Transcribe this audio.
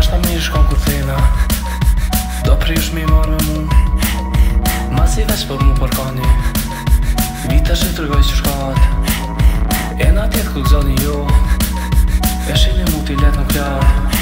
ta mirë shkon kur thena do prish mi marrë me mu mas i veç për mu përkani vita që tërgoj që shkat e na tjetë ku gëzoni jo e shini mu t'i let nuk ljarë